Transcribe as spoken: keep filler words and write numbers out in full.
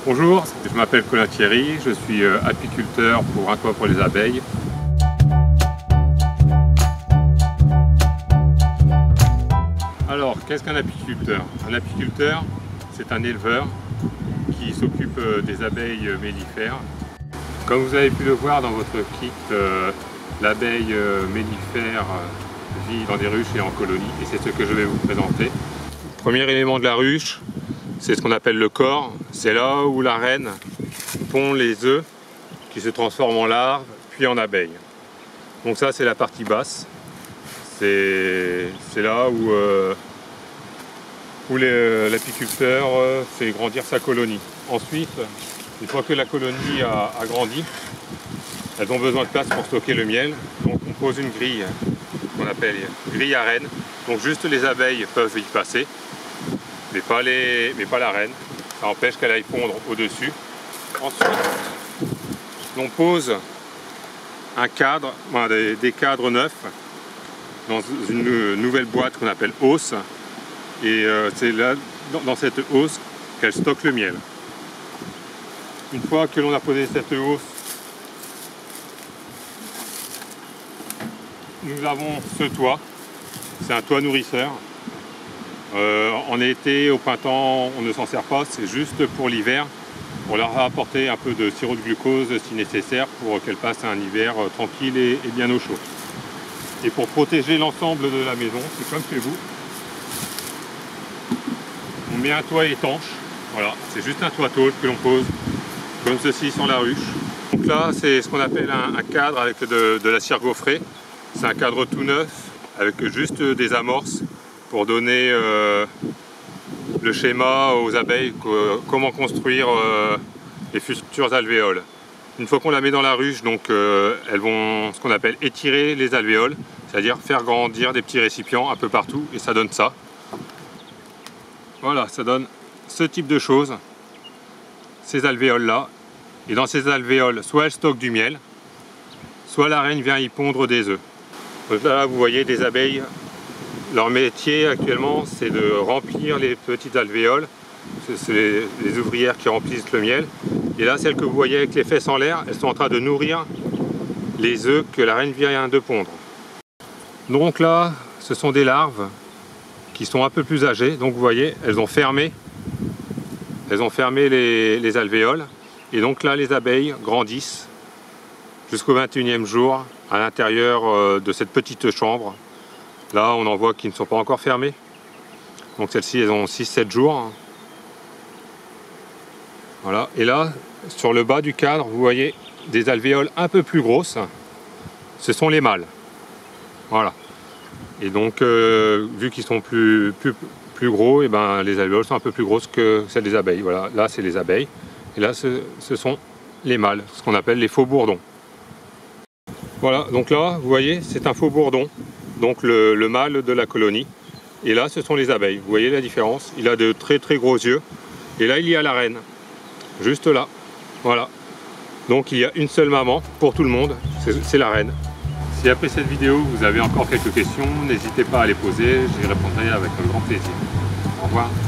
Bonjour, je m'appelle Colin Thierry, je suis apiculteur pour Un Toit pour les Abeilles. Alors, qu'est-ce qu'un apiculteur? Un apiculteur, c'est un éleveur qui s'occupe des abeilles mellifères. Comme vous avez pu le voir dans votre kit, euh, l'abeille mellifère vit dans des ruches et en colonie, et c'est ce que je vais vous présenter. Premier élément de la ruche, c'est ce qu'on appelle le corps. C'est là où la reine pond les œufs qui se transforment en larves, puis en abeilles. Donc ça, c'est la partie basse. C'est là où, euh, où l'apiculteur euh, fait grandir sa colonie. Ensuite, une fois que la colonie a, a grandi, elles ont besoin de place pour stocker le miel. Donc on pose une grille qu'on appelle grille à reine. Donc juste les abeilles peuvent y passer, mais pas, les, mais pas la reine. Ça empêche qu'elle aille pondre au-dessus. Ensuite, on pose un cadre, enfin, des, des cadres neufs dans une nouvelle boîte qu'on appelle hausse. Et euh, c'est là, dans, dans cette hausse, qu'elle stocke le miel. Une fois que l'on a posé cette hausse, nous avons ce toit. C'est un toit nourrisseur. Euh, en été, au printemps, on ne s'en sert pas, c'est juste pour l'hiver. On leur a apporté un peu de sirop de glucose si nécessaire pour qu'elles passent un hiver euh, tranquille et, et bien au chaud. Et pour protéger l'ensemble de la maison, c'est comme chez vous. On met un toit étanche. Voilà, c'est juste un toit tôle que l'on pose, comme ceci sur la ruche. Donc là, c'est ce qu'on appelle un, un cadre avec de, de la cire gaufrée. C'est un cadre tout neuf, avec juste des amorces pour donner euh, le schéma aux abeilles, que, comment construire euh, les futurs alvéoles. Une fois qu'on la met dans la ruche, donc euh, elles vont ce qu'on appelle étirer les alvéoles, c'est-à-dire faire grandir des petits récipients un peu partout, et ça donne ça. Voilà, ça donne ce type de choses, ces alvéoles-là. Et dans ces alvéoles, soit elles stockent du miel, soit la reine vient y pondre des œufs. Donc là, vous voyez des abeilles. Leur métier actuellement, c'est de remplir les petites alvéoles. C'est les, les ouvrières qui remplissent le miel. Et là, celles que vous voyez avec les fesses en l'air, elles sont en train de nourrir les œufs que la reine vient de pondre. Donc là, ce sont des larves qui sont un peu plus âgées. Donc vous voyez, elles ont fermé, elles ont fermé les, les alvéoles. Et donc là, les abeilles grandissent jusqu'au vingt et unième jour à l'intérieur de cette petite chambre. Là, on en voit qui ne sont pas encore fermés. Donc celles-ci, elles ont six sept jours. Voilà. Et là, sur le bas du cadre, vous voyez des alvéoles un peu plus grosses. Ce sont les mâles. Voilà. Et donc, euh, vu qu'ils sont plus, plus, plus gros, et ben, les alvéoles sont un peu plus grosses que celles des abeilles. Voilà. Là, c'est les abeilles. Et là, ce, ce sont les mâles, ce qu'on appelle les faux bourdons. Voilà. Donc là, vous voyez, c'est un faux bourdon. Donc le, le mâle de la colonie. Et là, ce sont les abeilles. Vous voyez la différence? Il a de très très gros yeux. Et là, il y a la reine. Juste là. Voilà. Donc il y a une seule maman pour tout le monde. C'est la reine. Si après cette vidéo, vous avez encore quelques questions, n'hésitez pas à les poser. J'y répondrai avec un grand plaisir. Au revoir.